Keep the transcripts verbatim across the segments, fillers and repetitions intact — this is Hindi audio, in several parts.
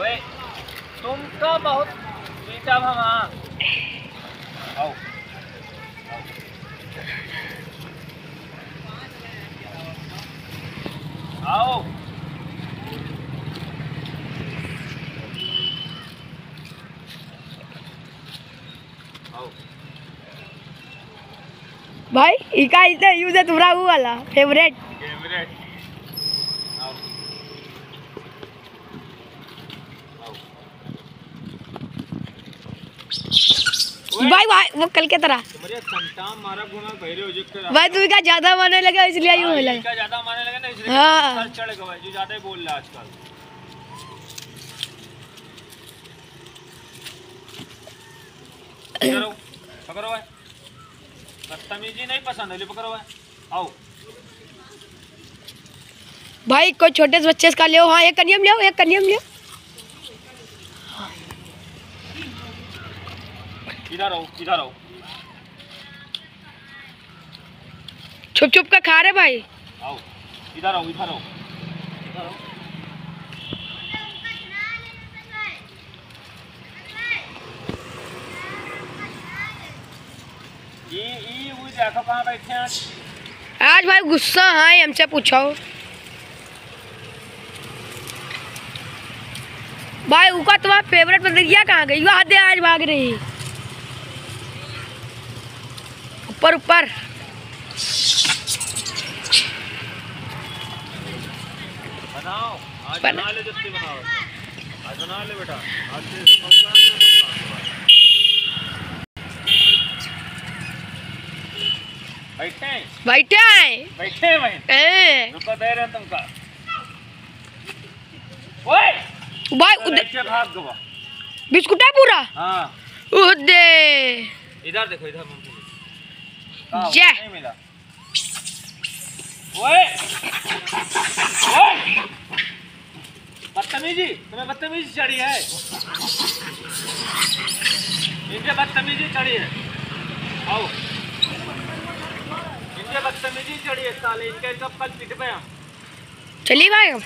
वे तुम तो बहुत पीटा भमा। आओ आओ आओ भाई इका इसे यूज है तुम्हारा वो वाला फेवरेट फेवरेट। आओ आओ भाई भाई वो कल के तरह तुम्हारे संताम मारा गुना पहले हो जिक्र भाई तुम का ज्यादा मारने लगा इसलिए यूं होने लगा। का ज्यादा मारने लगा ना इसलिए हाँ। सर चढ़ गया भाई, जो ज्यादा ही बोल रहा है आजकल। पकड़ो पकड़ो भाई, बदतमीजी नहीं पसंद है, पकड़ो भाई। आओ भाई कोई छोटे से बच्चे का ले। हाँ एक कनियम ले, एक कनियम ले। इधर आओ इधर आओ। छुप छुप कर खा रहे भाई। आओ इधर आओ इधर आओ इधर आओ। ये ये वो देखो कहाँ बैठे हैं आज। आज भाई गुस्सा है हमसे पूछो भाई। उका तुम्हारा फेवरेट बंदरिया कहाँ गई? वो आधे आज भाग रही ऊपर ऊपर। बनाओ आज बना। बना ले, जल्दी बनाओ आज, बना ले बेटा आज से मौका है। बैठे बैठे बैठे वहीं हैं रुको, दे रहे हैं तुमका। ओए भाई उधर से भाग गवा। बिस्कुट है पूरा। हाँ उदे इधर देखो इधर जा। नहीं मिला। ओए ओए बदतमीजी, तुम्हें बदतमीजी चढ़ी है, इनसे बदतमीजी चढ़ी है। आओ इनसे बदतमीजी चढ़ी है साले, इनके कब कल पिट पे हम। चलिए भाई हम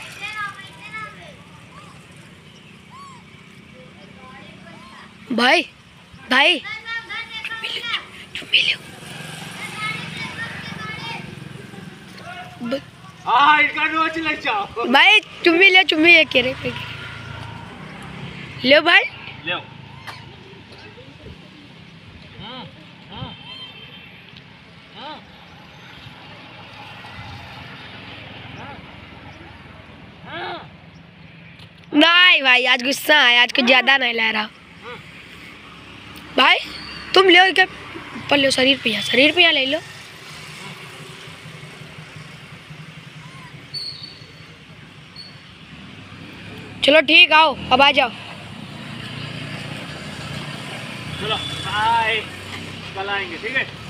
भाई भाई हाँ इनका रोज लग जाओ भाई चुम्मी ले, चुम्मी एक के रे ले भाई ले। नहीं भाई आज गुस्सा है, आज कुछ ज्यादा नहीं ला रहा भाई। तुम ले क्या ऊपर लो, शरीर पे, शरीर पे ले लो। चलो ठीक, आओ अब आ जाओ। चलो बाय, कल आएंगे ठीक है।